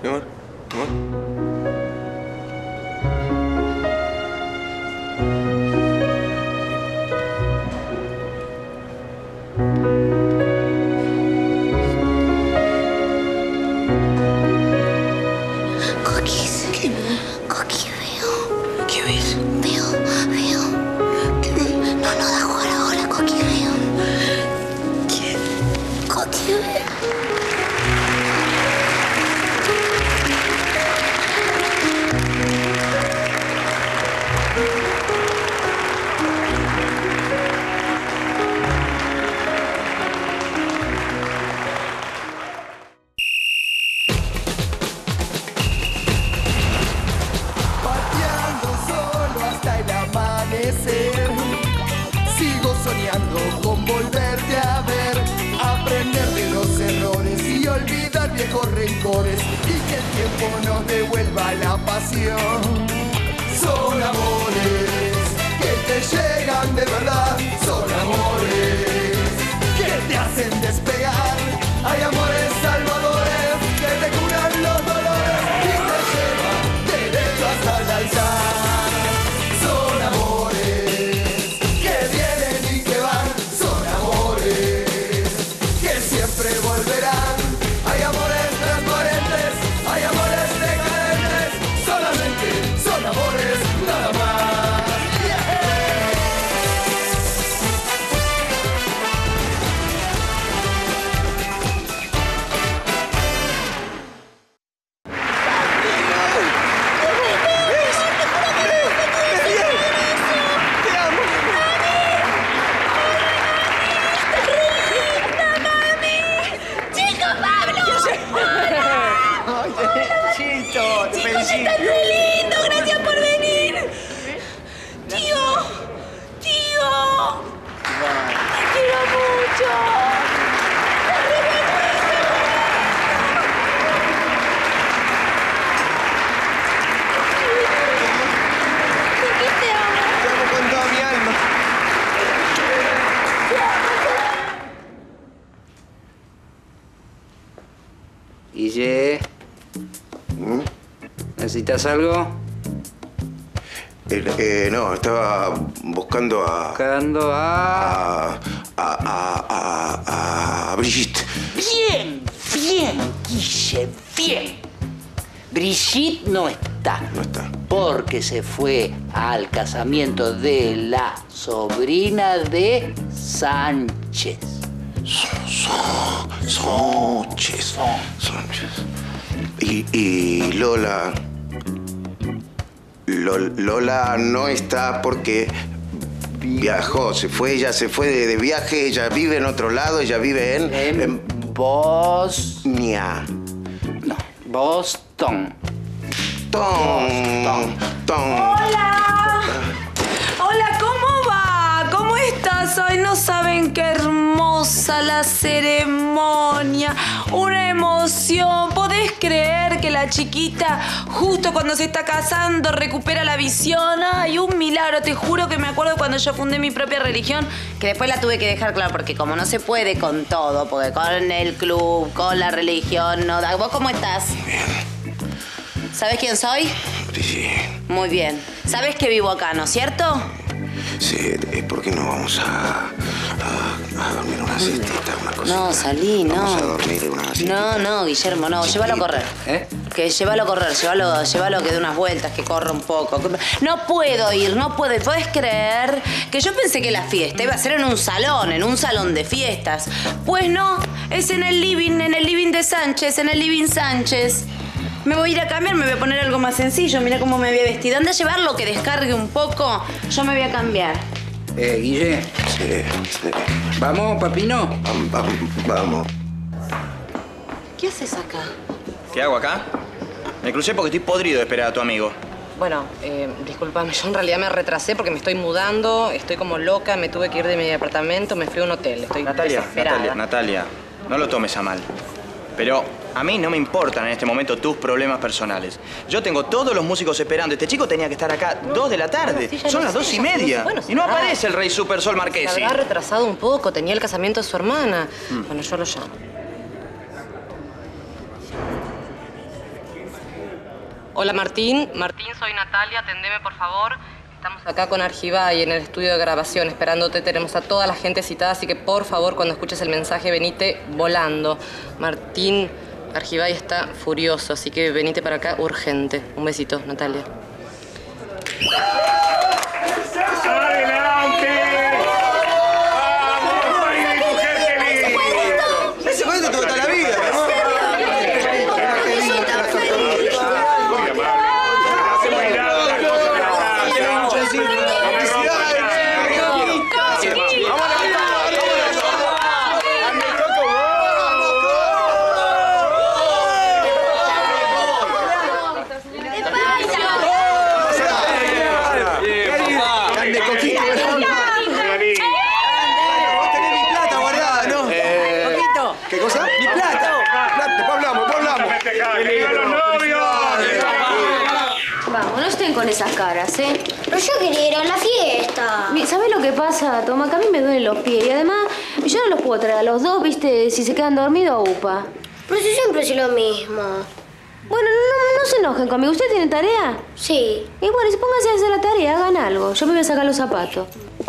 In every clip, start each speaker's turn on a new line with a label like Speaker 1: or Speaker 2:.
Speaker 1: mi amor. Mi amor.
Speaker 2: Sigo soñando con volverte a ver, aprender de los errores y olvidar viejos rencores y que el tiempo nos devuelva la pasión. Son amores que te llegan de verdad, son amores que te hacen despegar. Hay amores salvadores que te curan los dolores y te llevan derecho hasta el altar. Son amores que vienen y que van, son amores que siempre volverán. Hay amores transparentes, hay amores decadentes, solamente son amores, nada más.
Speaker 3: ¡Estás re lindo! ¡Gracias por venir! ¡Tío! ¡Tío! ¡Te quiero mucho! ¿Qué te amo?
Speaker 1: Te amo con toda mi alma.
Speaker 4: Guille. ¿Necesitas algo?
Speaker 1: No, estaba buscando a...
Speaker 4: Buscando
Speaker 1: a Brigitte.
Speaker 5: Bien, Guille, bien. Brigitte no está.
Speaker 1: No está.
Speaker 5: Porque se fue al casamiento de la sobrina de Sánchez.
Speaker 1: Sánchez. Y Lola... Lola no está porque viajó, se fue de viaje, ella vive en otro lado, ella vive en
Speaker 5: Bosnia.
Speaker 1: No,
Speaker 5: Boston.
Speaker 1: Tom.
Speaker 3: ¡Hola! Hola, ¿cómo va? ¿Cómo estás hoy? No saben qué hermosa la ceremonia. Una emoción. ¿Podés creer que la chiquita, justo cuando se está casando, recupera la visión? ¡Ay, un milagro! Te juro que me acuerdo cuando yo fundé mi propia religión, que después la tuve que dejar, claro, porque como no se puede con todo, porque con el club, con la religión, no da. ¿Vos cómo estás?
Speaker 1: Bien.
Speaker 3: ¿Sabés quién soy?
Speaker 1: Sí.
Speaker 3: Muy bien. ¿Sabés que vivo acá, no es cierto?
Speaker 1: Sí, ¿por qué no vamos a dormir una siestita, una cosita?
Speaker 3: No, salí, no.
Speaker 1: Vamos a dormir una siestita.
Speaker 3: No, Guillermo, no. Llévalo a correr. Que llévalo a correr, llévalo que dé unas vueltas, que corra un poco. No puedo ir, no puedo. ¿Puedes creer que yo pensé que la fiesta iba a ser en un salón de fiestas? Pues no, es en el living de Sánchez, en el living Sánchez. Me voy a ir a cambiar, me voy a poner algo más sencillo. Mira cómo me había vestido. Anda a llevarlo, que descargue un poco. Yo me voy a cambiar.
Speaker 4: Guille.
Speaker 1: Sí.
Speaker 4: ¿Vamos, papino?
Speaker 1: Vamos.
Speaker 3: ¿Qué haces acá?
Speaker 6: ¿Qué hago acá? Me crucé porque estoy podrido de esperar a tu amigo.
Speaker 7: Bueno, discúlpame, yo en realidad me retrasé porque me estoy mudando, estoy como loca, me tuve que ir de mi departamento, me fui a un hotel, estoy desesperada.
Speaker 6: Natalia, no lo tomes a mal. Pero a mí no me importan en este momento tus problemas personales. Yo tengo todos los músicos esperando. Este chico tenía que estar acá 2 de la tarde.
Speaker 7: Sí,
Speaker 6: son las 2:30.
Speaker 7: Bueno,
Speaker 6: y no aparece el rey Super Sol Marquesi.
Speaker 7: Se habrá retrasado un poco, tenía el casamiento de su hermana. Bueno, yo lo llamo. Hola, Martín. Martín, soy Natalia. Atendeme, por favor. Estamos acá con Argibay en el estudio de grabación, esperándote. Tenemos a toda la gente citada, así que, por favor, cuando escuches el mensaje, venite volando. Martín, Argibay está furioso, así que venite para acá urgente. Un besito, Natalia.
Speaker 8: ¡Adelante! ¡Vamos, marido y mujer feliz!
Speaker 1: Ese cuento toda la vida, ¿no?
Speaker 2: ¿Qué cosa? ¡Mi plata! Después hablamos.
Speaker 9: Vamos, no estén con esas caras, ¿eh?
Speaker 10: Pero yo quería ir a la fiesta.
Speaker 9: ¿Sabes lo que pasa, Toma? Que a mí me duelen los pies y además yo no los puedo traer a los dos, ¿viste? Si se quedan dormidos, upa.
Speaker 10: Pero si siempre es lo mismo.
Speaker 9: Bueno, no se enojen conmigo. ¿Usted tiene tarea?
Speaker 10: Sí.
Speaker 9: Y bueno, si pónganse a hacer la tarea, hagan algo. Yo me voy a sacar los zapatos.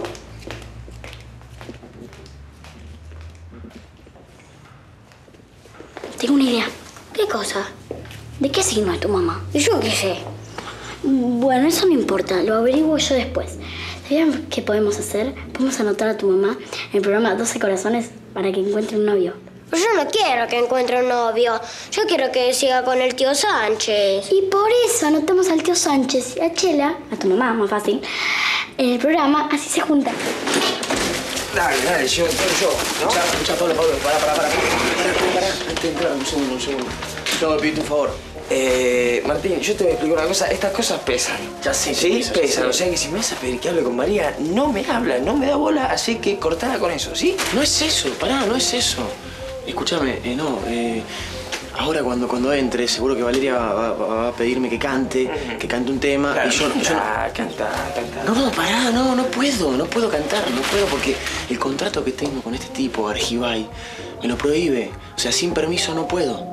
Speaker 10: Tengo una idea. ¿Qué cosa? ¿De qué signo es tu mamá? ¿Y yo qué sé? Bueno, eso no importa. Lo averiguo yo después. ¿Saben qué podemos hacer? Podemos anotar a tu mamá en el programa 12 Corazones para que encuentre un novio. Pero yo no quiero que encuentre un novio. Yo quiero que siga con el tío Sánchez. Y por eso anotamos al tío Sánchez y a Chela, a tu mamá, más fácil, en el programa, así se juntan.
Speaker 1: Dale, yo. ¿No? Escucha, Pablo, para. Antes de entrar, un segundo. Tengo que pedirte un favor. Martín, yo te voy a explicar una cosa. Estas cosas pesan. Ya sé. ¿Sí? Pesan. O sea que si me vas a pedir que hable con María, no me habla, no me da bola, así que cortala con eso, ¿sí? No es eso, no es eso. Escúchame, ahora cuando entre, seguro que Valeria va a pedirme que cante un tema. Claro, y yo canta. No, pará, no puedo cantar, porque el contrato que tengo con este tipo, Argibay, me lo prohíbe. O sea, sin permiso no puedo.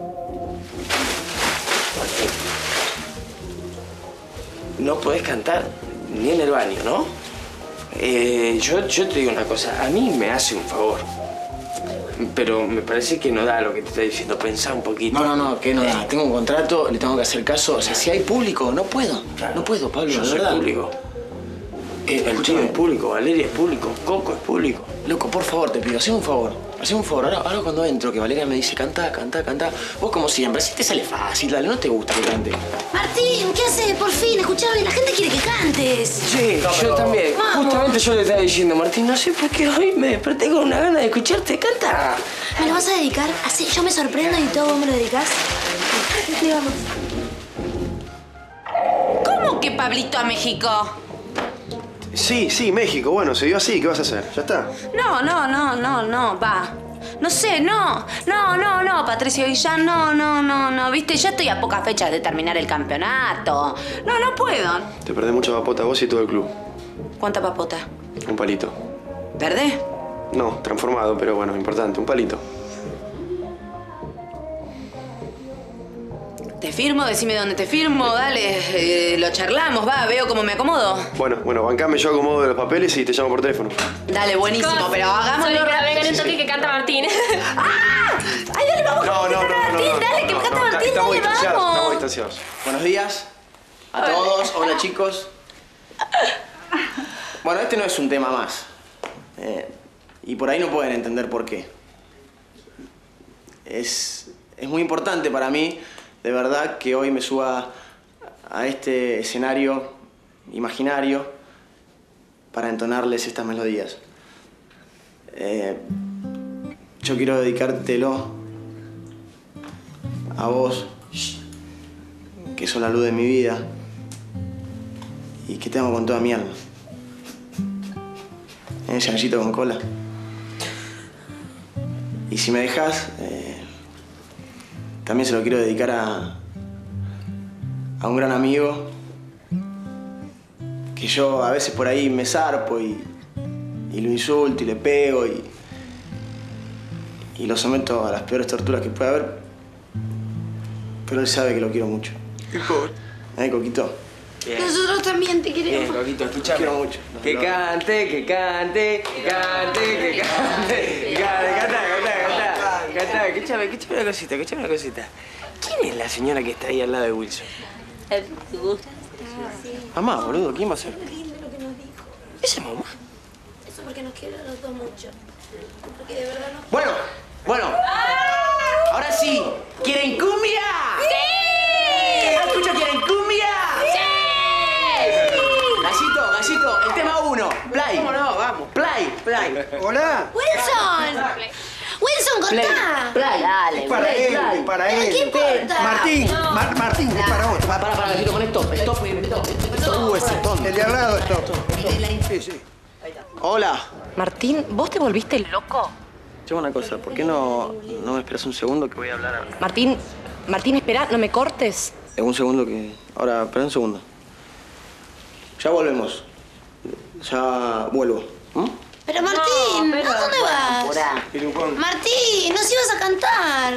Speaker 1: No podés cantar ni en el baño, ¿no? Yo te digo una cosa, a mí me hace un favor. Pero me parece que no da lo que te estoy diciendo. Pensá un poquito. No, que no da. Tengo un contrato, le tengo que hacer caso. O sea, si hay público, no puedo. Claro. No puedo, Pablo,
Speaker 11: yo soy público.
Speaker 1: El tío es público, Valeria es público, Coco es público. Loco, por favor, te pido, haceme un favor. Ahora cuando entro, que Valeria me dice canta. Vos como siempre, si te sale fácil, dale, no te gusta que cante.
Speaker 10: Martín, ¿qué haces? Por fin, escuchame, la gente quiere que cantes.
Speaker 1: Sí, yo también. Vamos. Justamente yo le estaba diciendo, Martín, no sé por qué hoy me desperté con una gana de escucharte, canta.
Speaker 10: ¿Me lo vas a dedicar? Así yo me sorprendo y todo vos me lo dedicás.
Speaker 3: Digamos. ¿Cómo que Pablito a México?
Speaker 11: Sí, México. Bueno, se dio así. ¿Qué vas a hacer? ¿Ya está?
Speaker 3: No, va. No sé, no, Patricio Guillán, no, viste, ya estoy a pocas fechas de terminar el campeonato. No puedo.
Speaker 11: Te perdés mucha papota vos y todo el club.
Speaker 3: ¿Cuánta papota?
Speaker 11: Un palito.
Speaker 3: ¿Verde?
Speaker 11: No, transformado, pero bueno, importante. Un palito.
Speaker 3: Te firmo, decime dónde te firmo, dale, lo charlamos, va, veo cómo me acomodo.
Speaker 11: Bueno, bancame, yo acomodo los papeles y te llamo por teléfono.
Speaker 3: Dale, buenísimo, pero hagámoslo rápido.
Speaker 9: Ven un toque que canta Martín.
Speaker 3: ¡Ah! ¡Ay, dale, vamos!
Speaker 11: No,
Speaker 3: dale, que canta Martín, dale, vamos.
Speaker 11: Estamos distanciados.
Speaker 6: Buenos días a todos. Hola, chicos. Bueno, este no es un tema más. Y por ahí no pueden entender por qué. Es muy importante para mí, de verdad, que hoy me suba a este escenario imaginario para entonarles estas melodías. Yo quiero dedicártelo a vos, que sos la luz de mi vida y que te amo con toda mi alma. Chanchito con cola. Y si me dejas, también se lo quiero dedicar a un gran amigo que yo a veces por ahí me zarpo y lo insulto y le pego y lo someto a las peores torturas que pueda haber, pero él sabe que lo quiero mucho. Coquito?
Speaker 1: Bien.
Speaker 10: Nosotros también te queremos.
Speaker 1: Bien, Coquito, escuchame.
Speaker 6: Te quiero mucho.
Speaker 1: Que cante, que cante, que cante, que cante. Canta. Escúchame una cosita. ¿Quién es la señora que está ahí al lado de Wilson?
Speaker 6: Mamá, boludo, ¿quién va a ser?
Speaker 10: Lindo lo que nos dijo.
Speaker 1: ¿Esa es mamá?
Speaker 10: Eso porque nos quiere a los dos mucho. Porque de verdad nos...
Speaker 6: Bueno. Ahora sí. ¿Quieren cumbia?
Speaker 10: ¡Sí!
Speaker 6: ¿Escucha, quieren cumbia?
Speaker 10: ¡Sí!
Speaker 6: Gallito, el tema 1. Play.
Speaker 1: ¿Cómo no? Vamos.
Speaker 6: Play.
Speaker 11: Hola.
Speaker 10: Wilson, contá.
Speaker 6: Play.
Speaker 9: Dale,
Speaker 11: Para él.
Speaker 10: ¿Qué importa?
Speaker 11: Martín, Martín, es para vos.
Speaker 6: Para, Gallito, con stop. Ese tono.
Speaker 11: El de al lado, stop. Sí.
Speaker 6: Hola.
Speaker 7: Martín, ¿vos te volviste loco?
Speaker 6: Lleva una cosa, ¿por qué no me esperas un segundo que voy a hablar?
Speaker 7: Martín, espera, no me cortes.
Speaker 6: Un segundo que... Ahora, espera un segundo. Ya volvemos. Ya vuelvo.
Speaker 10: Pero Martín, ¿a dónde vas?
Speaker 11: Pirucón.
Speaker 10: Martín, nos ibas a cantar.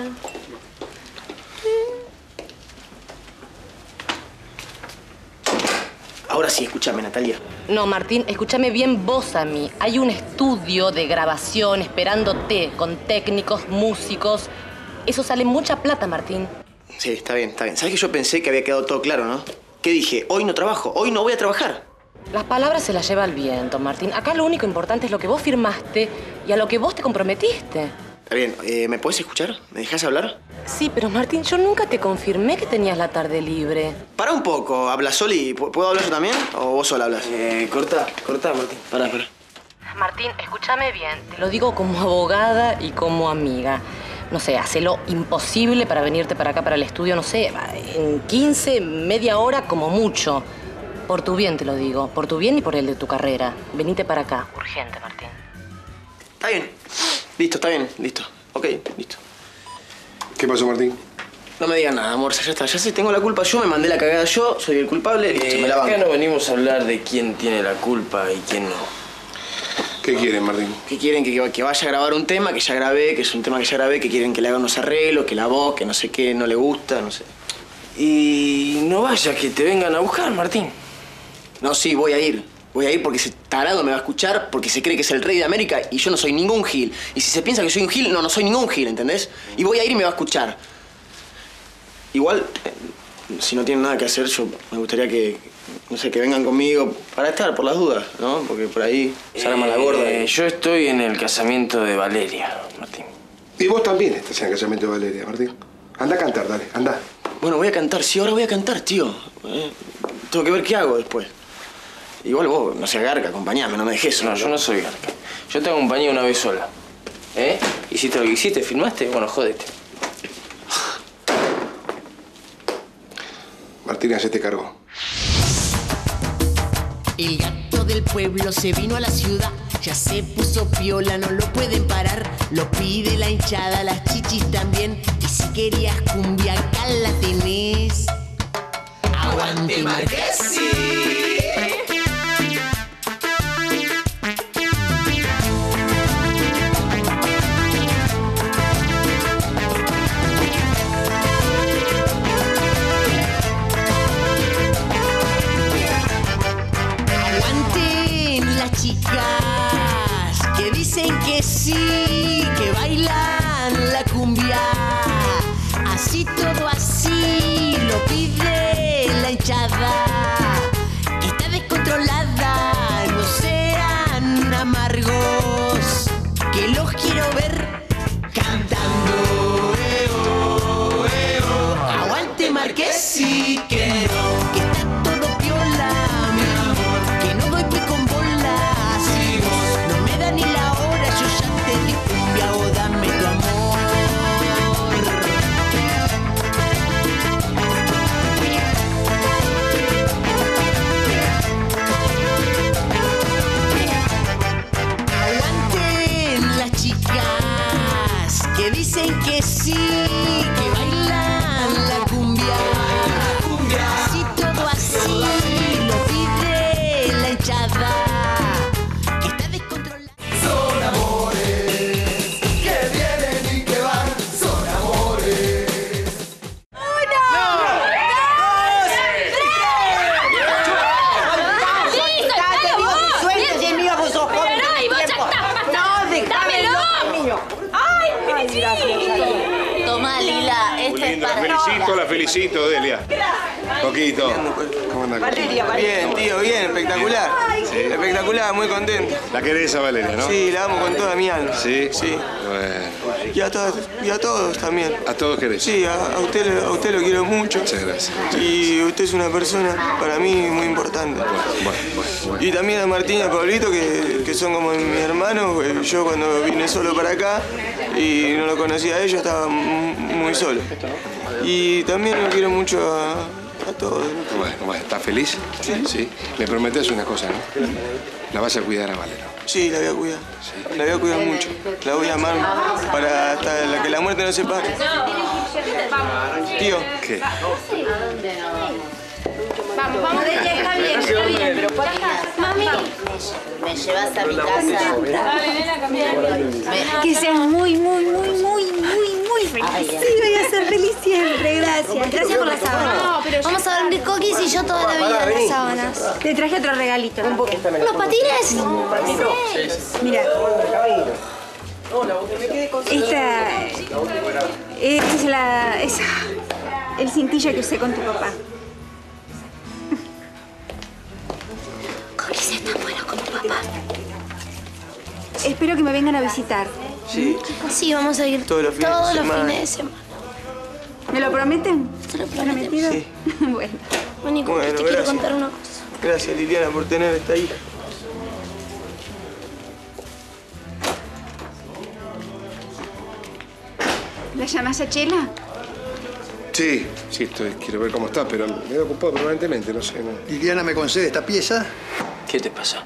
Speaker 6: Ahora sí, escúchame, Natalia.
Speaker 7: No, Martín, escúchame bien vos a mí. Hay un estudio de grabación esperándote con técnicos, músicos. Eso sale mucha plata, Martín.
Speaker 6: Sí, está bien. ¿Sabes que yo pensé que había quedado todo claro, no? ¿Qué dije? Hoy no trabajo, hoy no voy a trabajar.
Speaker 7: Las palabras se las lleva el viento, Martín. Acá lo único importante es lo que vos firmaste y a lo que vos te comprometiste.
Speaker 6: Está bien, ¿me podés escuchar? ¿Me dejás hablar?
Speaker 7: Sí, pero Martín, yo nunca te confirmé que tenías la tarde libre.
Speaker 6: Para un poco, habla Soli. ¿Puedo hablar yo también? ¿O vos sola hablas?
Speaker 1: Cortá, Martín.
Speaker 6: Pará.
Speaker 7: Martín, escúchame bien. Te lo digo como abogada y como amiga. No sé, hacé lo imposible para venirte para acá, para el estudio, no sé, en 15, media hora como mucho. Por tu bien te lo digo, por tu bien y por el de tu carrera. Venite para acá. Urgente, Martín.
Speaker 6: Está bien. Listo, está bien. Listo. Ok, listo.
Speaker 11: ¿Qué pasó, Martín?
Speaker 6: No me digas nada, amor. Ya está. Ya sé, tengo la culpa. Yo me mandé la cagada. Yo soy el culpable. Listo, me la banco.
Speaker 1: Acá no venimos a hablar de quién tiene la culpa y quién no.
Speaker 11: ¿Qué quieren, Martín?
Speaker 6: Que quieren que vaya a grabar un tema que ya grabé, que es un tema que ya grabé, que quieren que le haga unos arreglos, que la voz, que no sé qué, no le gusta, no sé.
Speaker 1: Y no vaya que te vengan a buscar, Martín.
Speaker 6: No, sí, voy a ir. Voy a ir porque ese tarado me va a escuchar porque se cree que es el rey de América y yo no soy ningún gil. Y si se piensa que soy un gil, no soy ningún gil, ¿entendés? Y voy a ir y me va a escuchar. Igual, si no tienen nada que hacer, yo me gustaría que, no sé, que vengan conmigo para estar, por las dudas, ¿no? Porque por ahí se arma la gorda.
Speaker 1: Yo estoy en el casamiento de Valeria, Martín.
Speaker 11: Y vos también estás en el casamiento de Valeria, Martín. Anda a cantar, dale, anda.
Speaker 6: Bueno, voy a cantar. Sí, ahora voy a cantar, tío. Tengo que ver qué hago después. Igual vos, no seas garca, acompañame, no me dejes solo.
Speaker 1: No, yo no soy garca. Yo te acompañé una vez sola. Hiciste lo que hiciste, filmaste, bueno, jódete.
Speaker 11: Martín, hacete cargo.
Speaker 12: El gato del pueblo se vino a la ciudad, ya se puso piola, no lo pueden parar. Lo pide la hinchada, las chichis también. Y si querías cumbia, acá la tenés. ¡Aguante Marquesi! Chicas que dicen que sí, que bailan la cumbia. Así todo así lo pide la hinchada. Está descontrolada, no sean amargos, que los quiero ver cantando. Aguante Marquesi, que está todo piola, mi amor, que no doy pie con bolas. No me da ni la hora, yo ya te di cumbia, o dame tu amor. Aguanten las chicas que dicen que sí, que bailan la cumbia. Así todo
Speaker 8: lindo. La felicito, Delia. Coquito. ¿Cómo anda, Coquito?
Speaker 6: Bien, tío, bien, espectacular.
Speaker 8: Sí.
Speaker 6: Espectacular, muy contento.
Speaker 8: La querés a Valeria, ¿no?
Speaker 6: Sí, la amo con toda mi alma.
Speaker 8: ¿Sí?
Speaker 6: Sí.
Speaker 8: Bueno.
Speaker 6: Y a todos también.
Speaker 8: ¿A todos querés?
Speaker 6: Sí, a usted lo quiero mucho.
Speaker 8: Muchas gracias.
Speaker 6: Y usted es una persona para mí muy importante.
Speaker 8: Bueno.
Speaker 6: Y también a Martín y a Pablito, que son como mis hermanos. Yo cuando vine solo para acá y no lo conocía a ellos, estaba muy solo. Y también lo quiero mucho a todos.
Speaker 8: Bueno, ¿estás feliz? Sí. Le prometés una cosa, ¿no? La vas a cuidar a Valero.
Speaker 6: Sí, la voy a cuidar. La voy a cuidar mucho. La voy a amar para hasta que la muerte nos separe. Tío.
Speaker 8: ¿Qué?
Speaker 9: Vamos, está bien. Mami,
Speaker 13: ¿Me llevas a mi casa?
Speaker 9: que seas muy feliz.
Speaker 13: Sí, voy a ser feliz siempre, gracias. Gracias por las sábanas. Vamos a dormir coquis y yo toda la vida en las sábanas.
Speaker 9: Te traje otro regalito.
Speaker 13: ¿Unos patines?
Speaker 9: Mira. Esta es el cintillo que usé con tu papá.
Speaker 13: Coquis es tan bueno como papá.
Speaker 9: Espero que me vengan a visitar.
Speaker 6: Sí.
Speaker 13: Sí, vamos a ir
Speaker 6: todos los fines de semana.
Speaker 9: ¿Me lo prometen?
Speaker 13: ¿Te lo prometemos?
Speaker 6: Sí.
Speaker 9: Bueno.
Speaker 13: Bueno, Coquis, te quiero contar una cosa.
Speaker 6: Gracias, Liliana, por tener esta hija.
Speaker 9: ¿La llamás a Chela?
Speaker 8: Sí, quiero ver cómo está, pero me he ocupado permanentemente, no sé. No.
Speaker 14: Liliana, ¿me concede esta pieza?
Speaker 1: ¿Qué te pasa?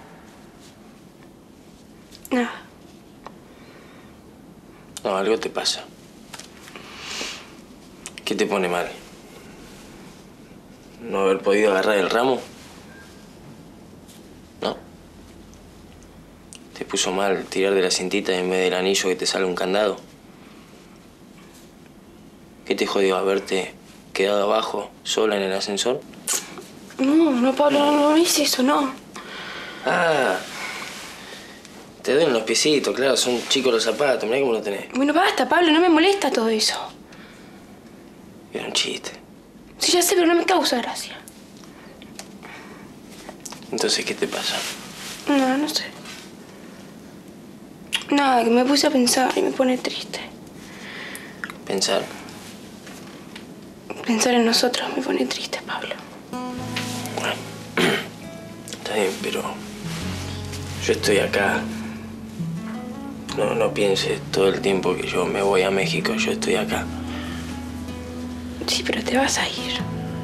Speaker 1: No, algo te pasa. ¿Qué te pone mal? ¿No haber podido agarrar el ramo? ¿No? ¿Te puso mal tirar de la cintita en vez del anillo que te sale un candado? ¿Qué te jodió haberte quedado abajo, sola en el ascensor?
Speaker 3: No, Pablo, no hice eso, no.
Speaker 1: Ah, te duelen los piecitos, claro, son chicos los zapatos, mirá cómo lo tenés.
Speaker 3: Bueno, basta, Pablo, no me molesta todo eso.
Speaker 1: Era un chiste.
Speaker 3: Sí, ya sé, pero no me causa gracia.
Speaker 1: Entonces, ¿qué te pasa?
Speaker 3: No sé. Nada, que me puse a pensar y me pone triste.
Speaker 1: ¿Pensar?
Speaker 3: Pensar en nosotros me pone triste, Pablo.
Speaker 1: Bueno, está bien, pero yo estoy acá. No pienses todo el tiempo que yo me voy a México, yo estoy acá.
Speaker 3: Sí, pero te vas a ir.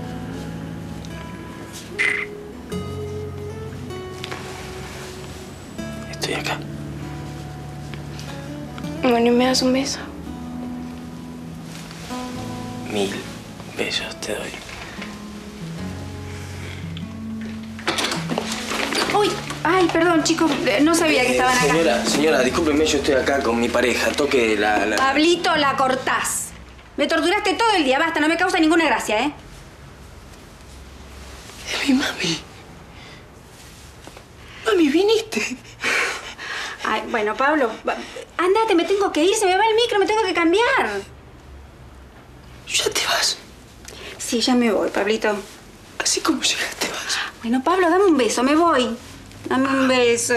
Speaker 1: Estoy acá.
Speaker 3: Bueno, ¿y me das un beso?
Speaker 1: 1000 besos te doy.
Speaker 9: Uy, ay, perdón, chicos, no sabía que estaban acá.
Speaker 1: Señora, discúlpeme, yo estoy acá con mi pareja. Toque la...
Speaker 9: Pablito, la cortás. Me torturaste todo el día, basta, no me causa ninguna gracia, ¿eh?
Speaker 1: Es mi mami. Mami, viniste.
Speaker 9: Ay, bueno, Pablo, andate, me tengo que ir, se me va el micro, me tengo que cambiar.
Speaker 1: ¿Ya te vas?
Speaker 9: Sí, ya me voy, Pablito.
Speaker 1: Así como llegaste, vas.
Speaker 9: Bueno, Pablo, dame un beso, me voy. Dame un beso.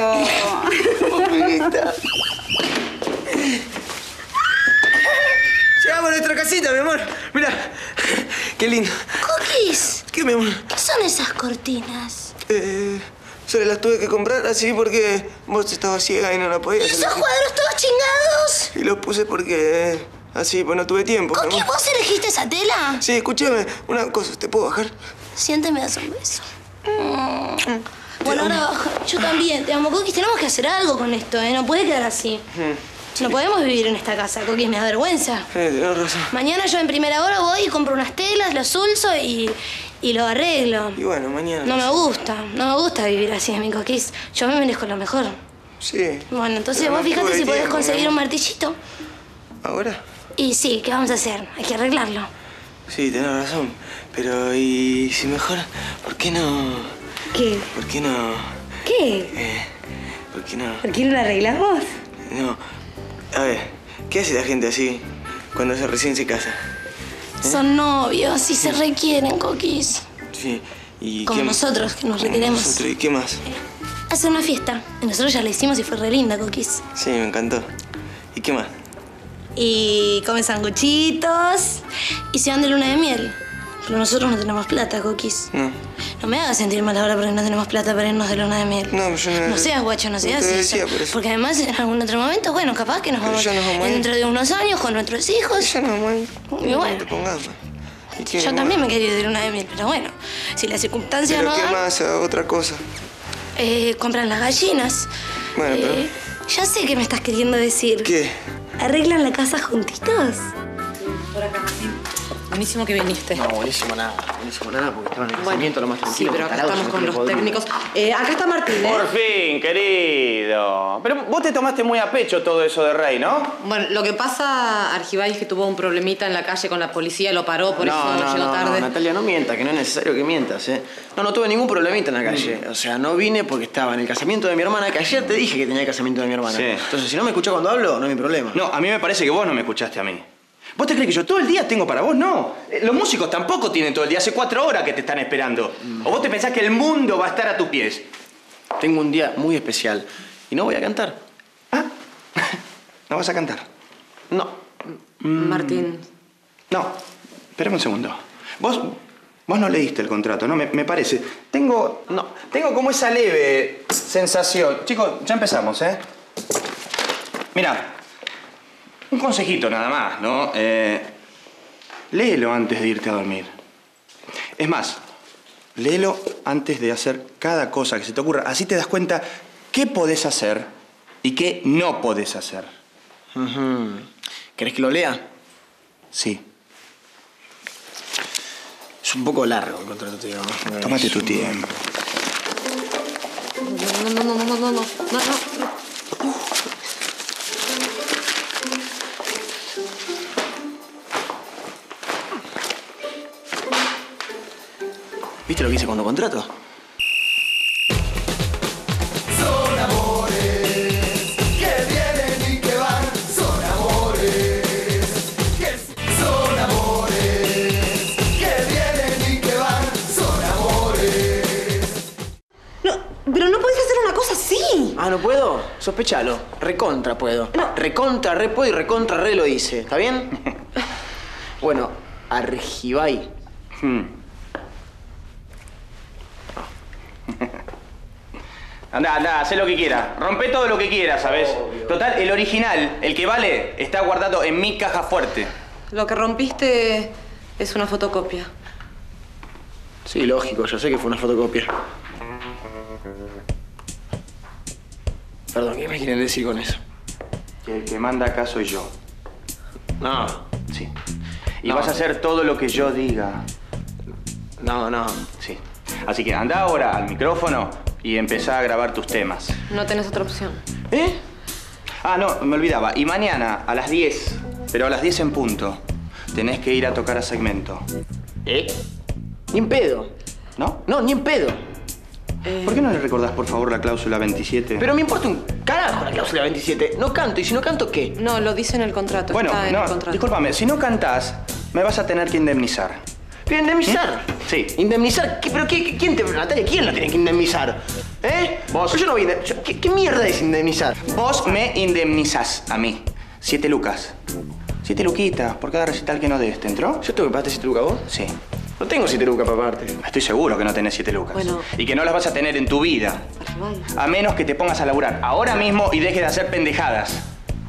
Speaker 6: Llegamos a nuestra casita, mi amor. Mira, qué lindo.
Speaker 13: Coquis.
Speaker 6: ¿Qué, mi amor?
Speaker 13: ¿Qué son esas cortinas?
Speaker 6: Se las tuve que comprar así porque vos estabas ciega y no la podías.
Speaker 13: ¿Y esos cuadros todos chingados?
Speaker 6: Y los puse porque así, pues no tuve tiempo.
Speaker 13: ¿Coquis, vos elegiste esa tela?
Speaker 6: Sí, escúchame, una cosa, ¿te puedo bajar?
Speaker 13: Siénteme, me das un beso. Bueno, ahora baja. Yo también te amo, Coquis. Tenemos que hacer algo con esto, ¿eh? No puede quedar así. No podemos vivir en esta casa, Coquis, me da vergüenza.
Speaker 6: Tenés razón.
Speaker 13: Mañana yo en primera hora voy y compro unas telas, los ulzo y lo arreglo.
Speaker 6: Y bueno, mañana.
Speaker 13: No me gusta vivir así, mi Coquis. Yo me merezco lo mejor.
Speaker 6: Sí.
Speaker 13: Bueno, entonces
Speaker 6: Pero
Speaker 13: vos
Speaker 6: no
Speaker 13: fíjate
Speaker 6: tuve
Speaker 13: si podés
Speaker 6: tiempo,
Speaker 13: conseguir
Speaker 6: mi
Speaker 13: un
Speaker 6: amor.
Speaker 13: martillito.
Speaker 6: ¿Ahora?
Speaker 13: Y sí, ¿qué vamos a hacer? Hay que arreglarlo.
Speaker 6: Sí, tenés razón. Pero, ¿y si mejor? ¿Por qué no...?
Speaker 9: ¿Qué?
Speaker 6: ¿Por qué no...?
Speaker 9: ¿Qué?
Speaker 6: ¿Por qué no...?
Speaker 9: ¿Por qué no lo arreglamos?
Speaker 6: No. A ver, ¿qué hace la gente así cuando recién se casa?
Speaker 13: Son novios y se requieren, Coquis.
Speaker 1: Sí. ¿Y
Speaker 13: Como
Speaker 1: qué
Speaker 13: nosotros, que nos requeremos.
Speaker 1: Nosotros, ¿y qué más?
Speaker 13: Hacer una fiesta. Y nosotros ya la hicimos y fue re linda, Coquis.
Speaker 1: Sí, me encantó. ¿Y qué más?
Speaker 13: Y comen sanguchitos y se van de luna de miel. Pero nosotros no tenemos plata, Coquis.
Speaker 1: No.
Speaker 13: No me hagas sentir mal ahora porque no tenemos plata para irnos de luna de miel.
Speaker 1: No, yo no...
Speaker 13: No seas guacho, no seas
Speaker 1: te
Speaker 13: eso.
Speaker 1: decía por eso.
Speaker 13: Porque además en algún otro momento, bueno, capaz que nos
Speaker 1: Pero
Speaker 13: vamos
Speaker 1: ya nos vamos a ir.
Speaker 13: dentro de unos años con nuestros hijos.
Speaker 1: Ya nos vamos a ir.
Speaker 13: Y bueno,
Speaker 1: No te pongas mal. ¿Y qué
Speaker 13: yo
Speaker 1: más?
Speaker 13: también me quería ir de luna de miel, pero bueno, si las circunstancias
Speaker 1: ¿Pero
Speaker 13: no
Speaker 1: qué
Speaker 13: dan,
Speaker 1: más? Otra cosa.
Speaker 13: compran las gallinas.
Speaker 1: Bueno, pero...
Speaker 13: Ya sé qué me estás queriendo decir.
Speaker 1: ¿Qué?
Speaker 13: ¿Arreglan la casa juntitos?
Speaker 7: Por acá, Martín. Buenísimo que viniste.
Speaker 6: No, buenísimo nada, porque estaba en el casamiento lo más
Speaker 7: Sí,
Speaker 6: tranquilo.
Speaker 7: pero acá
Speaker 6: Tarado,
Speaker 7: estamos
Speaker 6: yo
Speaker 7: con
Speaker 6: no
Speaker 7: los
Speaker 6: puedo dormir.
Speaker 7: técnicos. Acá está Martín, ¿eh?
Speaker 15: Por fin, querido. Pero vos te tomaste muy a pecho todo eso de Rey, ¿no?
Speaker 7: Bueno, lo que pasa, Argibay, es que tuvo un problemita en la calle con la policía, lo paró, por eso llegó tarde.
Speaker 6: No, Natalia, no mienta, que no es necesario que mientas, ¿eh? No tuve ningún problemita en la calle. O sea, no vine porque estaba en el casamiento de mi hermana, que ayer te dije que tenía el casamiento de mi hermana.
Speaker 15: Sí.
Speaker 6: Entonces, si no me escuchás cuando hablo, no es mi problema.
Speaker 15: No, a mí me parece que vos no me escuchaste a mí. ¿Vos te crees que yo todo el día tengo para vos? No. Los músicos tampoco tienen todo el día. Hace 4 horas que te están esperando. ¿O vos te pensás que el mundo va a estar a tus pies?
Speaker 6: Tengo un día muy especial y no voy a cantar.
Speaker 15: ¿No vas a cantar?
Speaker 6: No.
Speaker 7: Martín.
Speaker 15: No. Espérame un segundo. Vos no leíste el contrato, ¿no? Me parece. Tengo como esa leve sensación. Chicos, ya empezamos, ¿eh? Mirá. Un consejito nada más, ¿no? Léelo antes de irte a dormir. Es más, léelo antes de hacer cada cosa que se te ocurra. Así te das cuenta qué podés hacer y qué no podés hacer.
Speaker 6: ¿Querés que lo lea?
Speaker 15: Sí.
Speaker 6: Es un poco largo el contrato, te digo.
Speaker 15: Tómate tu tiempo.
Speaker 7: No.
Speaker 6: ¿Viste lo que hice cuando contrato?
Speaker 2: Son amores que vienen y que van. Son amores que vienen y que van. Son amores.
Speaker 7: No, pero no podés hacer una cosa así.
Speaker 6: Ah, ¿no puedo? Sospechalo. Recontra puedo. Recontra re puedo y recontra re lo hice. ¿Está bien? Bueno, Argibay.
Speaker 15: Anda, haz lo que quieras. Rompe todo lo que quieras, ¿sabes? Total, el original, el que vale, está guardado en mi caja fuerte.
Speaker 7: Lo que rompiste es una fotocopia.
Speaker 6: Sí, lógico. Yo sé que fue una fotocopia. Perdón, ¿qué me quieren decir con eso?
Speaker 15: Que el que manda acá soy yo.
Speaker 6: No.
Speaker 15: Sí. Y vas a hacer todo lo que yo diga.
Speaker 6: No.
Speaker 15: Sí. Así que anda ahora al micrófono y empezá a grabar tus temas.
Speaker 7: No tenés otra opción.
Speaker 6: ¿Eh?
Speaker 15: Ah, no, me olvidaba. Y mañana a las 10, pero a las 10 en punto, tenés que ir a tocar a Segmento.
Speaker 6: Ni en pedo.
Speaker 15: ¿No?
Speaker 6: No, ni en pedo.
Speaker 15: ¿Por qué no le recordás, por favor, la cláusula 27?
Speaker 6: Pero me importa un carajo la cláusula 27. No canto, y si no canto, ¿qué?
Speaker 7: No, lo dice en el contrato.
Speaker 15: Bueno,
Speaker 7: está en el contrato.
Speaker 15: discúlpame, si no cantás, me vas a tener que indemnizar.
Speaker 6: ¿Pero indemnizar?
Speaker 15: Sí.
Speaker 6: ¿Indemnizar? ¿Pero quién te... Natalia, quién la tiene que indemnizar? ¿Eh? Vos. Yo no voy a indemnizar. ¿Qué mierda es indemnizar?
Speaker 15: Vos me indemnizás a mí. 7 lucas. 7 luquitas por cada recital que no des. ¿Te entró?
Speaker 6: ¿Yo tengo que pagarte 7 lucas vos?
Speaker 15: Sí.
Speaker 6: No tengo 7 lucas para pagarte.
Speaker 15: Estoy seguro que no tenés 7 lucas.
Speaker 7: Bueno.
Speaker 15: Y que no las vas a tener en tu vida. A menos que te pongas a laburar ahora mismo y dejes de hacer pendejadas.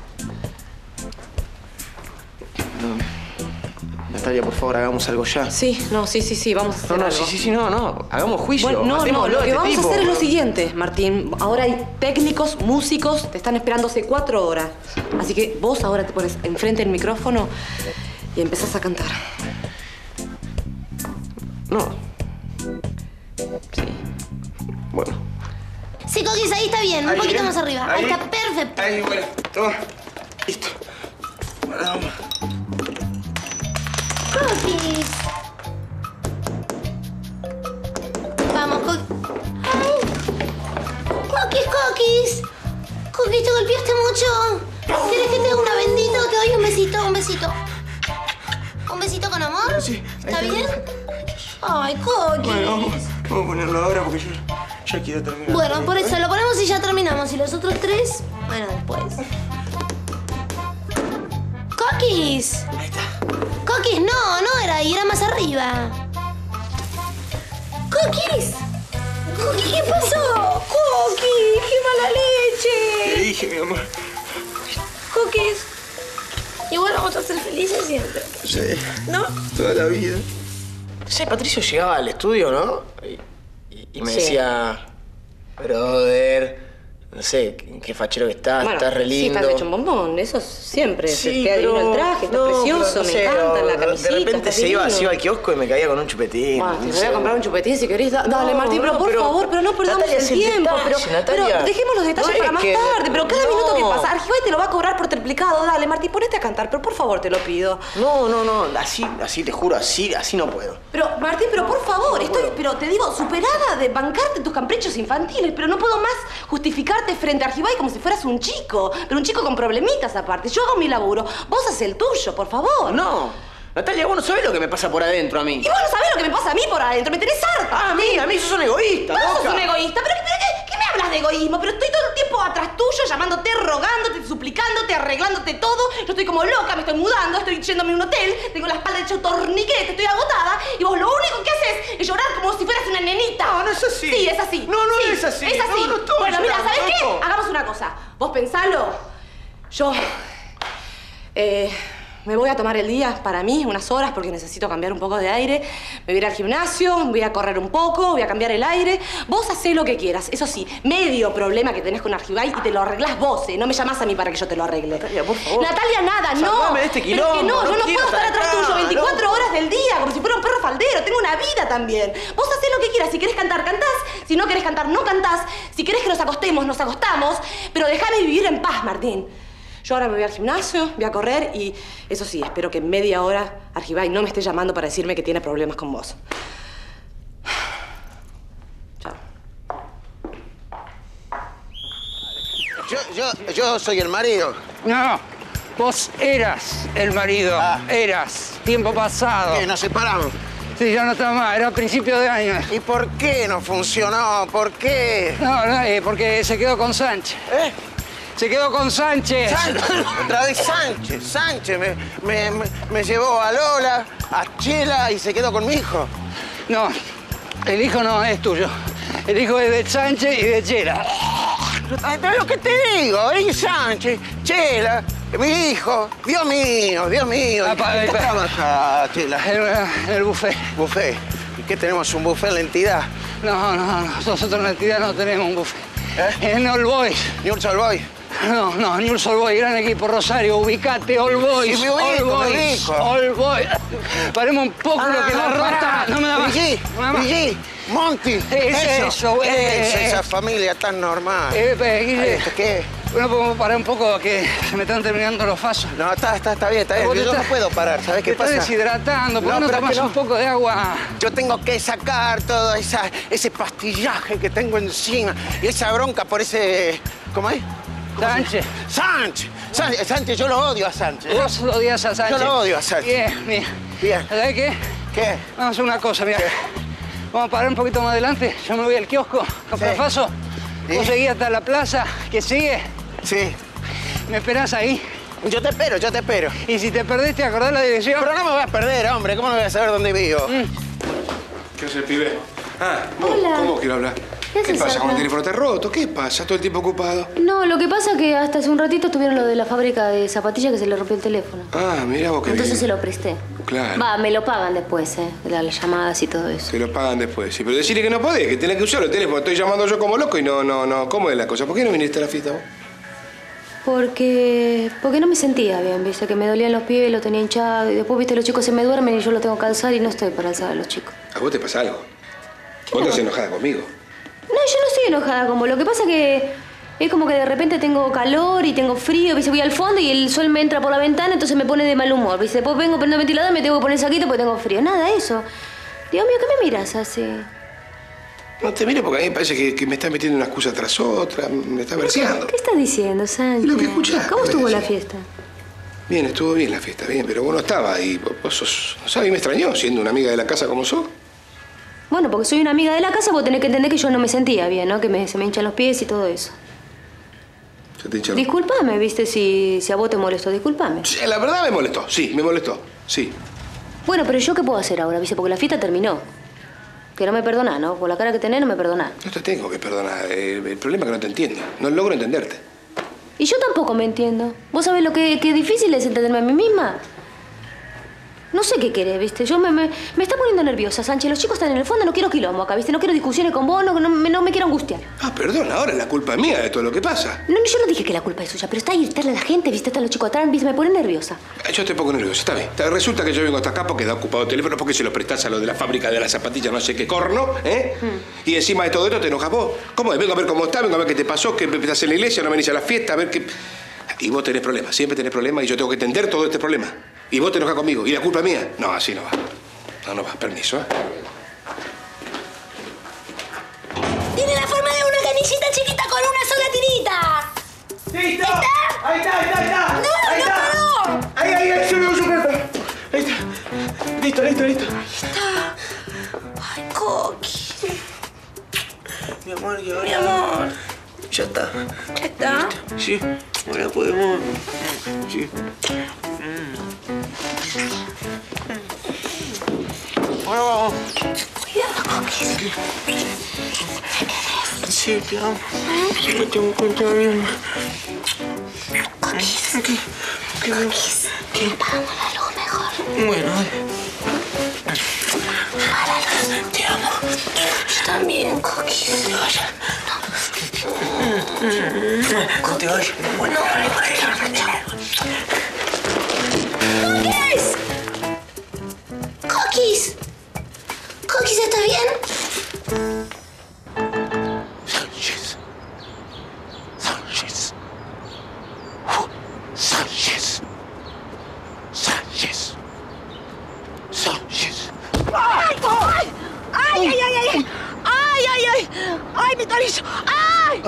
Speaker 6: Natalia, por favor, hagamos algo ya.
Speaker 7: Sí, vamos a hacer algo.
Speaker 6: No. Hagamos juicio.
Speaker 7: Bueno,
Speaker 6: Matémoslo
Speaker 7: lo
Speaker 6: a
Speaker 7: que
Speaker 6: este
Speaker 7: vamos
Speaker 6: tipo.
Speaker 7: a hacer es lo siguiente, Martín. Ahora hay técnicos, músicos, te están esperando hace 4 horas. Así que vos ahora te pones enfrente del micrófono y empezás a cantar.
Speaker 6: No. Sí. Bueno.
Speaker 13: Sí, Coquis, ahí está bien. Un poquito más arriba. Ahí está perfecto.
Speaker 6: Ahí, bueno. Toma. Listo. Vamos.
Speaker 13: Coquis. Vamos, Coquis. ¡Ay! Coquis. Coquis, ¿te golpeaste mucho? ¿Quieres que te dé una bendita o te doy un besito? Un besito con amor. amor?
Speaker 6: Sí.
Speaker 13: ¿Está bien? Ay, Coqui.
Speaker 6: Bueno, vamos a ponerlo ahora porque yo ya quiero terminar.
Speaker 13: Bueno, por eso lo ponemos y ya terminamos. Y los otros tres, bueno, después. ¡Coquis!
Speaker 6: Ahí está.
Speaker 13: ¡Coquis! No era ahí, era más arriba. ¡Coquis! ¡Coqui, qué pasó! ¡Coqui, qué mala leche!
Speaker 6: Te dije, mi amor.
Speaker 13: ¡Coquis! Igual vamos a ser felices siempre.
Speaker 6: Sí.
Speaker 13: ¿No?
Speaker 6: Toda la vida. Sí, Patricio llegaba al estudio, ¿no? Y me decía, brother, no sé, qué fachero que estás,
Speaker 7: Bueno,
Speaker 6: estás re lindo.
Speaker 7: Sí, estás hecho un bombón, eso siempre.
Speaker 6: Sí,
Speaker 7: te queda divino el traje, estás precioso, me encanta la camisita.
Speaker 6: De repente se iba al kiosco y me caía con un chupetín.
Speaker 7: Bueno, te voy a comprar un chupetín si querés. Dale, Martín, pero por favor, pero no perdamos
Speaker 6: Natalia,
Speaker 7: el
Speaker 6: es el
Speaker 7: tiempo.
Speaker 6: detalle,
Speaker 7: Pero
Speaker 6: Natalia.
Speaker 7: dejemos los detalles
Speaker 6: No
Speaker 7: para
Speaker 6: es
Speaker 7: más
Speaker 6: que-
Speaker 7: tarde. Pero cada minuto que
Speaker 6: No.
Speaker 7: pasa, Argibay te lo va a cobrar por triplicado. Dale, Martín, ponete a cantar, pero por favor te lo pido.
Speaker 6: No, así te juro, así no puedo.
Speaker 7: Pero, Martín, pero por favor, pero te digo, superada de bancarte tus caprichos infantiles, pero no puedo más justificarte frente a Argibay como si fueras un chico. Pero un chico con problemitas aparte. Yo hago mi laburo, vos haces el tuyo, por favor.
Speaker 6: No, Natalia, vos no sabés lo que me pasa por adentro a mí.
Speaker 7: Y vos no sabés lo que me pasa a mí por adentro, me tenés harta.
Speaker 6: A mí sos un egoísta,
Speaker 7: Vos sos
Speaker 6: loca.
Speaker 7: un egoísta, pero ¿qué me hablas de egoísmo? Pero estoy todo el tiempo atrás tuyo, llamándote, rogándote, suplicándote, arreglándote todo. Yo estoy como loca, me estoy mudando, estoy yéndome a un hotel, tengo la espalda hecha un torniquete, estoy agotada, y vos lo único que haces es llorar como si fueras una nenita.
Speaker 6: No es así.
Speaker 7: Sí, es así.
Speaker 6: No
Speaker 7: Sí,
Speaker 6: es así.
Speaker 7: Es así.
Speaker 6: No estoy
Speaker 7: Bueno, mira,
Speaker 6: llorando,
Speaker 7: ¿sabés qué?
Speaker 6: loco.
Speaker 7: Hagamos una cosa. Vos pensalo. Yo... me voy a tomar el día para mí, unas horas, porque necesito cambiar un poco de aire. Me voy a ir al gimnasio, voy a correr un poco, voy a cambiar el aire. Vos hacés lo que quieras. Eso sí, medio problema que tenés con Argibay y te lo arreglás vos, ¿eh? No me llamás a mí para que yo te lo arregle.
Speaker 6: Natalia, por favor.
Speaker 7: Natalia, nada, no.
Speaker 6: Salvame de este
Speaker 7: Pero es que
Speaker 6: quilombo,
Speaker 7: no, yo no
Speaker 6: quiero
Speaker 7: puedo estar
Speaker 6: estar
Speaker 7: atrás
Speaker 6: acá,
Speaker 7: tuyo 24
Speaker 6: loco.
Speaker 7: horas del día, como si fuera un perro faldero. Tengo una vida también. Vos hacés lo que quieras. Si querés cantar, cantás. Si no querés cantar, no cantás. Si querés que nos acostemos, nos acostamos. Pero déjame vivir en paz, Martín. Yo ahora me voy al gimnasio, voy a correr y, eso sí, espero que en media hora Argibay no me esté llamando para decirme que tiene problemas con vos. Chao.
Speaker 16: Yo soy el marido.
Speaker 4: No, vos eras el marido. Eras. Tiempo pasado.
Speaker 16: ¿Qué? ¿Nos separamos?
Speaker 4: Sí, ya no está más. Era a principio de año.
Speaker 16: ¿Y por qué no funcionó? ¿Por qué?
Speaker 4: No, porque se quedó con Sánchez.
Speaker 16: ¿Eh?
Speaker 4: Se quedó con Sánchez.
Speaker 16: Otra vez Sánchez. Sánchez me llevó a Lola, a Chela y se quedó con mi hijo.
Speaker 4: No, el hijo no es tuyo. El hijo es de Sánchez y de Chela.
Speaker 16: Es lo que te digo, Sánchez, Chela, mi hijo. Dios mío, Dios mío. ¿Qué trabaja, Chela?
Speaker 4: El buffet.
Speaker 16: ¿Buffet? ¿Y qué tenemos, un buffet en la entidad?
Speaker 4: No, nosotros en la entidad no tenemos un buffet. En All Boys.
Speaker 16: ¿Newell's All Boys?
Speaker 4: No, Newell's All Boys, gran equipo Rosario, ubicate, All Boys.
Speaker 16: Sí, me ubico.
Speaker 4: All Boys. Paremos un poco lo que la rota. No me da más.
Speaker 16: Gigi, Monty.
Speaker 4: Eso.
Speaker 16: Esa familia tan normal.
Speaker 4: Guille.
Speaker 16: ¿Qué?
Speaker 4: Bueno, podemos parar un poco que se me están terminando los vasos.
Speaker 16: No, está bien. Yo no puedo parar, ¿sabes qué pasa?
Speaker 4: Te estás deshidratando, ¿por qué no
Speaker 16: pero
Speaker 4: tomas
Speaker 16: es que
Speaker 4: un poco de agua?
Speaker 16: Yo tengo que sacar todo ese pastillaje que tengo encima y esa bronca por ese... ¿Cómo es? Sánchez, yo lo odio a Sánchez.
Speaker 4: Vos lo odias a Sánchez.
Speaker 16: Yo lo odio a Sánchez.
Speaker 4: Bien. ¿Sabés qué?
Speaker 16: ¿Qué?
Speaker 4: Vamos a hacer una cosa, mira. Vamos a parar un poquito más adelante. Yo me voy al kiosco, comprar paso. Vos seguís hasta la plaza, que sigue.
Speaker 16: Sí.
Speaker 4: ¿Me esperás ahí?
Speaker 16: Yo te espero.
Speaker 4: Y si te perdés, ¿te acordás la dirección?
Speaker 16: Pero no me voy a perder, hombre. ¿Cómo no voy a saber dónde vivo?
Speaker 8: ¿Qué hace el pibe? ¿Vos?
Speaker 9: Hola.
Speaker 8: ¿Cómo quiero hablar?
Speaker 9: ¿Qué haces
Speaker 8: pasa?
Speaker 9: acá?
Speaker 8: ¿Con el teléfono está roto? ¿Qué pasa? ¿Todo el tiempo ocupado?
Speaker 9: No, lo que pasa es que hasta hace un ratito tuvieron lo de la fábrica de zapatillas que se le rompió el teléfono.
Speaker 8: Ah, mira vos qué
Speaker 9: Entonces
Speaker 8: bien.
Speaker 9: se lo presté.
Speaker 8: Claro.
Speaker 9: Va, me lo pagan después, las llamadas y todo eso.
Speaker 8: Se lo pagan después, sí. Pero decirle que no podés, que tenés que usar el teléfono. Estoy llamando yo como loco y no. ¿Cómo es la cosa? ¿Por qué no viniste a la fiesta vos?
Speaker 9: Porque no me sentía bien, viste, que me dolían los pies, lo tenía hinchado y después, viste, los chicos se me duermen y yo lo tengo que alzar y no estoy para alzar a los chicos.
Speaker 8: ¿A vos te pasa algo? ¿Vos estás enojada conmigo?
Speaker 9: No, yo no estoy enojada como, lo que pasa que es como que de repente tengo calor y tengo frío, viste, voy al fondo y el sol me entra por la ventana, entonces me pone de mal humor, viste, después vengo, prendo el ventilador y me tengo que poner saquito porque tengo frío, nada, eso. Dios mío, ¿qué me miras así?
Speaker 8: No te miro porque a mí me parece que me estás metiendo una excusa tras otra, me estás verseando.
Speaker 9: ¿Qué estás diciendo, Sánchez?
Speaker 8: Lo que escuchás.
Speaker 9: ¿Cómo estuvo la fiesta?
Speaker 8: Bien, estuvo bien la fiesta, bien, pero vos no estabas y vos sos... ¿Sabes? Me extrañó siendo una amiga de la casa como sos.
Speaker 9: Bueno, porque soy una amiga de la casa, vos tenés que entender que yo no me sentía bien, ¿no? Que se me hinchan los pies y todo eso.
Speaker 8: ¿Se te hinchan?
Speaker 9: Discúlpame, ¿viste? Si a vos te molestó, discúlpame.
Speaker 8: Sí, la verdad me molestó, sí, me molestó, sí.
Speaker 9: Bueno, pero ¿yo qué puedo hacer ahora, viste? Porque la fiesta terminó. Que no me perdonás, ¿no? Por la cara que tenés no me perdonás.
Speaker 8: No te tengo que perdonar. El problema es que no te entiendo. No logro entenderte.
Speaker 9: Y yo tampoco me entiendo. ¿Vos sabés lo que difícil es entenderme a mí misma? No sé qué querés, ¿viste? Yo me está poniendo nerviosa, Sánchez. Los chicos están en el fondo, no quiero quilombo acá, ¿viste? No quiero discusiones con vos, no me quiero angustiar.
Speaker 8: Ah, perdón, ahora la culpa es mía de todo lo que pasa.
Speaker 9: No, yo no dije que la culpa es suya, pero está ahí, está la gente, ¿viste? Están los chicos atrás, ¿viste? Me pone nerviosa.
Speaker 8: Yo te pongo nervioso, está bien. Resulta que yo vengo hasta acá porque da ocupado el teléfono porque se lo prestás a lo de la fábrica de las zapatillas, no sé qué corno, ¿eh? Y encima de todo esto te enojas vos. ¿Cómo es? Vengo a ver cómo está, vengo a ver qué te pasó, que estás en la iglesia, no venís a la fiesta, a ver qué... Y vos tenés problemas, siempre tenés problemas y yo tengo que entender todo este problema. Y vos te enojas conmigo. ¿Y la culpa es mía? No, así no va. No va. Permiso, ¿eh?
Speaker 13: Tiene la forma de una canillita chiquita con una sola tirita.
Speaker 2: ¡Listo!
Speaker 13: ¿Está?
Speaker 2: ¡Ahí está!
Speaker 13: ¡No,
Speaker 2: ahí
Speaker 13: no
Speaker 2: está.
Speaker 13: paró!
Speaker 2: Ahí, super. Ahí está. Listo.
Speaker 13: Ahí está. Ay, Coqui.
Speaker 1: Mi amor, ¿y ahora?
Speaker 13: Mi amor.
Speaker 1: Ya está.
Speaker 13: ¿Ya está?
Speaker 1: Sí, ahora podemos... Sí.
Speaker 16: Bueno, vamos.
Speaker 13: Cuidado, Coqui.
Speaker 1: Sí, te amo. Me tengo cuenta bien.
Speaker 13: Coquis. Apagamos la luz mejor.
Speaker 1: Bueno,
Speaker 13: Apaga la luz. Te amo. Yo también, Coquis.
Speaker 1: No te vayas. No te vayas.
Speaker 13: Bueno, ¡Coquis! ¡Coquis! ¿Coquis, estás bien?
Speaker 2: Sánchez.
Speaker 13: ¡Ay, mi tobillo! ¡Ay!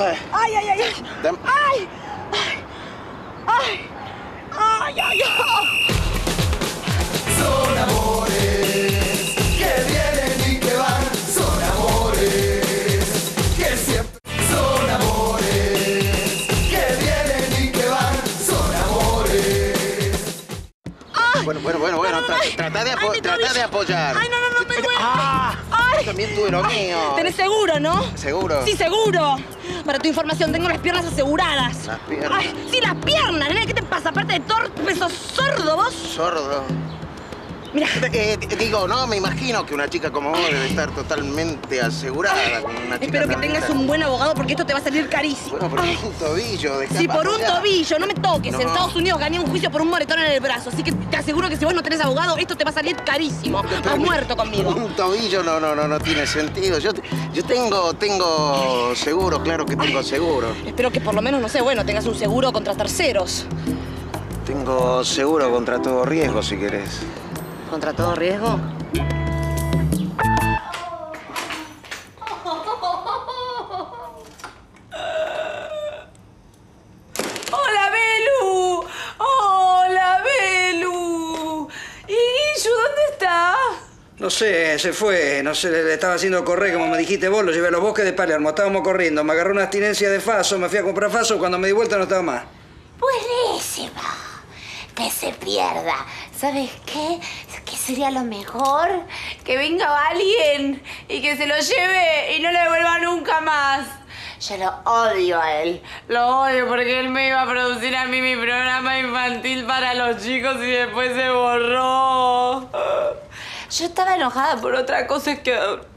Speaker 2: Son amores que vienen y que van. Son amores que siempre. Son amores que vienen y que van. Son amores.
Speaker 16: Bueno. Trata de apoyar.
Speaker 13: ¡Ay, no me duele!
Speaker 16: Yo también tuve lo mío.
Speaker 13: ¿Tenés seguro, no?
Speaker 16: ¿Seguro?
Speaker 13: Sí, seguro. Para tu información, tengo las piernas aseguradas.
Speaker 16: Las piernas.
Speaker 13: Ay, sí, las piernas, nena. ¿Qué te pasa? Aparte de torpe, sos sordo, vos.
Speaker 16: Sordo.
Speaker 13: Mira.
Speaker 16: Digo, no, me imagino que una chica como vos debe estar totalmente asegurada con una chica.
Speaker 13: Espero que tengas un buen abogado porque esto te va a salir carísimo.
Speaker 16: Bueno, por un tobillo.
Speaker 13: Sí, por un tobillo, no me toques.
Speaker 16: No.
Speaker 13: En Estados Unidos gané un juicio por un moretón en el brazo. Así que te aseguro que si vos no tenés abogado, esto te va a salir carísimo. Has muerto conmigo.
Speaker 16: Un tobillo no tiene sentido. Yo tengo seguro, claro que tengo seguro.
Speaker 13: Espero que por lo menos, no sé, bueno, tengas un seguro contra terceros.
Speaker 16: Tengo seguro contra todo riesgo, si querés.
Speaker 13: ¿Contra todo riesgo?
Speaker 3: ¡Hola, Belu! ¡Hola, Belu! ¿Y Guillu dónde está?
Speaker 4: No sé, se fue. No sé, le estaba haciendo correr como me dijiste vos. Lo llevé a los bosques de Palermo. Estábamos corriendo. Me agarró una abstinencia de faso. Me fui a comprar faso. Cuando me di vuelta no estaba más.
Speaker 17: Buenísimo. Que se pierda. ¿Sabes qué? ¿Qué sería lo mejor?
Speaker 3: Que venga alguien y que se lo lleve y no lo devuelva nunca más.
Speaker 17: Yo lo odio a él.
Speaker 3: Lo odio porque él me iba a producir a mí mi programa infantil para los chicos y después se borró. Yo estaba enojada por otra cosa, es que...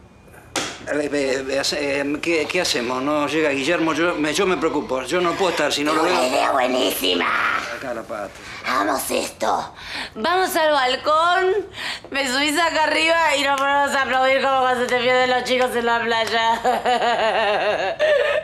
Speaker 4: ¿Qué hacemos? No llega Guillermo, yo me preocupo. Yo no puedo estar si no lo veo.
Speaker 17: Una idea buenísima.
Speaker 4: Acá la pata.
Speaker 17: Hagamos esto.
Speaker 3: Vamos al balcón, me subís acá arriba y nos ponemos a aplaudir como cuando se te pierden los chicos en la playa.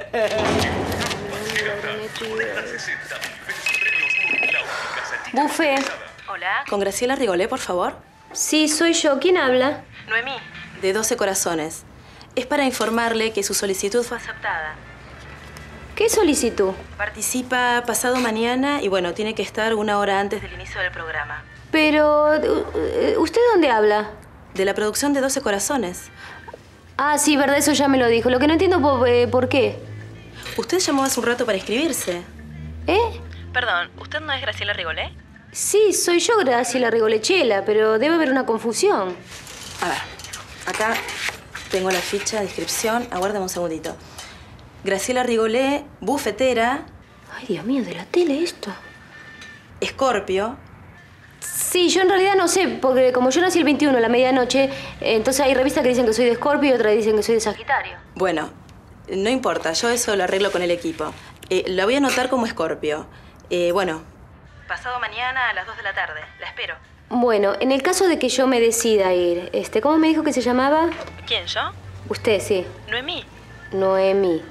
Speaker 9: Buffet.
Speaker 7: Hola. ¿Con Graciela Rigolé, por favor?
Speaker 9: Sí, soy yo. ¿Quién habla?
Speaker 7: Noemí. De 12 Corazones. Es para informarle que su solicitud fue aceptada.
Speaker 9: ¿Qué solicitud?
Speaker 18: Participa pasado mañana y bueno, tiene que estar 1 hora antes del inicio del programa.
Speaker 9: Pero, ¿usted dónde habla?
Speaker 18: De la producción de 12 Corazones.
Speaker 9: Ah, sí, verdad, eso ya me lo dijo. Lo que no entiendo por qué.
Speaker 18: Usted llamó hace un rato para inscribirse.
Speaker 9: ¿Eh?
Speaker 18: Perdón, ¿usted no es Graciela Rigolé?
Speaker 9: Sí, soy yo, Graciela Rigolechela, pero debe haber una confusión.
Speaker 18: A ver, acá tengo la ficha de inscripción. Aguárdame un segundito. Graciela Rigolé, bufetera.
Speaker 9: Ay, Dios mío, de la tele esto.
Speaker 18: Escorpio.
Speaker 9: Sí, yo en realidad no sé, porque como yo nací el 21 a la medianoche, entonces hay revistas que dicen que soy de Escorpio y otras dicen que soy de Sagitario.
Speaker 18: Bueno, no importa, yo eso lo arreglo con el equipo. La voy a anotar como Escorpio. Bueno, pasado mañana a las 2 de la tarde. La espero.
Speaker 9: Bueno, en el caso de que yo me decida ir, ¿cómo me dijo que se llamaba?
Speaker 18: ¿Quién, yo?
Speaker 9: Usted, sí.
Speaker 18: Noemí.
Speaker 9: Noemí.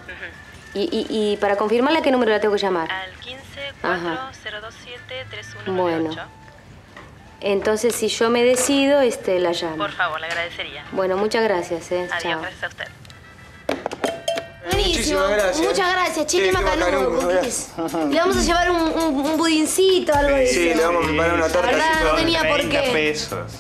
Speaker 9: Y para confirmarla, ¿a qué número la tengo que llamar?
Speaker 18: Al 15-4027-3198.
Speaker 9: Bueno. Entonces, si yo me decido, la llamo.
Speaker 18: Por favor, le agradecería.
Speaker 9: Bueno, muchas gracias,
Speaker 18: Adiós,
Speaker 9: Chao.
Speaker 18: gracias a usted.
Speaker 9: Buenísimo.
Speaker 11: Muchísimas gracias.
Speaker 9: Muchas gracias, che,
Speaker 11: Sí,
Speaker 9: qué
Speaker 11: qué
Speaker 9: macanudo,
Speaker 11: macanudo,
Speaker 9: cookies. Le vamos a llevar un budincito, algo de eso.
Speaker 11: Sí, le vamos a preparar una torta.
Speaker 9: Verdad, no tenía por
Speaker 15: 30
Speaker 9: qué.
Speaker 15: pesos.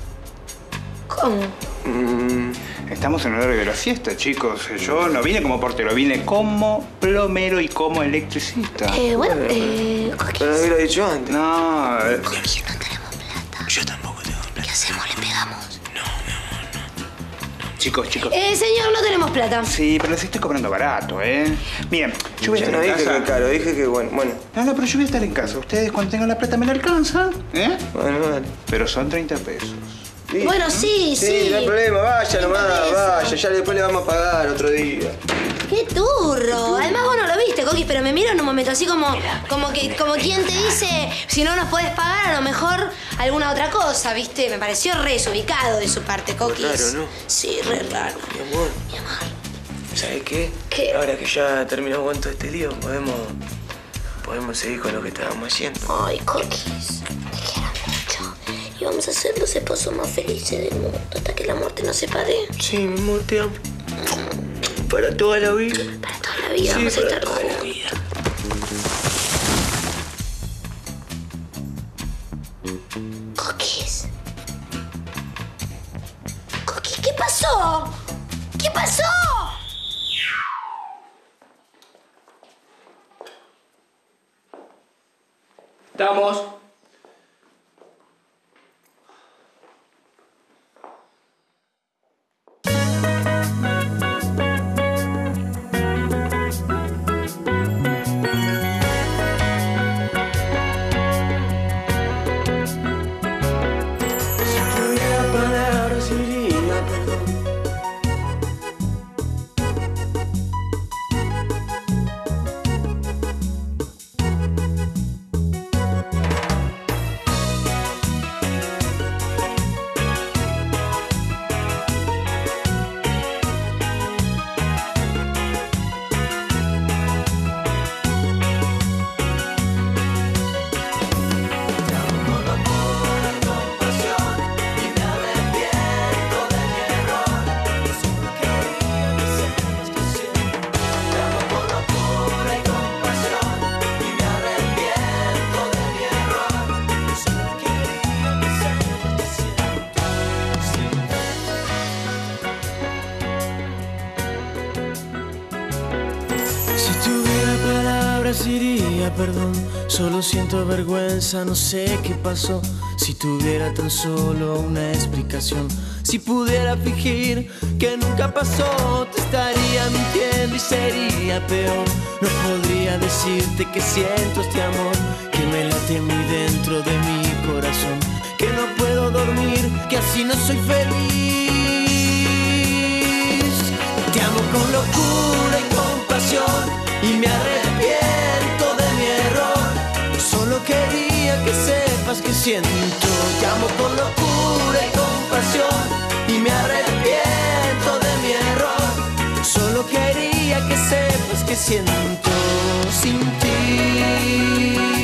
Speaker 9: ¿Cómo?
Speaker 15: Estamos en horario de la siesta, chicos. Yo no vine como portero, vine como plomero y como electricista.
Speaker 11: Pero no me hubiera dicho antes.
Speaker 15: No.
Speaker 11: Cookies, no tenemos plata. Yo tampoco tengo plata. ¿Qué hacemos? ¿Le pegamos? No, mi amor, no.
Speaker 15: Chicos.
Speaker 9: Señor, no tenemos plata.
Speaker 15: Sí, pero les estoy cobrando barato, ¿eh? Miren, yo voy a
Speaker 11: Yo
Speaker 15: estar
Speaker 11: no
Speaker 15: en
Speaker 11: dije
Speaker 15: casa.
Speaker 11: que caro, dije que bueno.
Speaker 15: No, pero yo voy a estar en casa. Ustedes cuando tengan la plata me la alcanzan, ¿eh?
Speaker 11: Bueno, vale.
Speaker 15: Pero son 30 pesos.
Speaker 11: Sí.
Speaker 9: Bueno, sí.
Speaker 11: Sí, no hay problema, vaya nomás, vaya. Ya después le vamos a pagar otro día.
Speaker 9: ¡Qué turro! Además vos no lo viste, Coquis, pero me miro en un momento así como quien te dice, si no nos podés pagar, a lo mejor alguna otra cosa, ¿viste? Me pareció re desubicado de su parte, Coquis.
Speaker 11: Raro, ¿no?
Speaker 9: Sí, re raro.
Speaker 11: Mi amor. ¿Sabes qué?
Speaker 9: ¿Qué?
Speaker 11: Ahora que ya terminamos con todo este lío, podemos seguir con lo que estábamos haciendo.
Speaker 9: Ay, Coquis, te quiero mucho. Y vamos a ser los esposos más felices del mundo hasta que la muerte nos separe.
Speaker 11: Sí, mi amor, te amo. Para toda la vida.
Speaker 9: Para toda la vida,
Speaker 11: Sí,
Speaker 9: vamos a
Speaker 11: para
Speaker 9: estar
Speaker 11: toda la
Speaker 9: juntos.
Speaker 11: vida.
Speaker 9: Coquis. Coquis, ¿qué pasó? ¿Qué pasó?
Speaker 6: Estamos.
Speaker 11: Palabras diría perdón.
Speaker 19: Si tuviera palabras diría perdón. Solo siento vergüenza, no sé qué pasó. Si tuviera tan solo una explicación, si pudiera fingir que nunca pasó, te estaría mintiendo y sería peor. No podría decirte que siento este amor que me late muy dentro de mi corazón, que no puedo dormir, que así no soy feliz. Te amo con locura y compasión y me arrepiento de mi error. Solo quería que sepas que siento. Te amo con locura y compasión y me arrepiento de mi error. Solo quería que sepas que siento sin ti.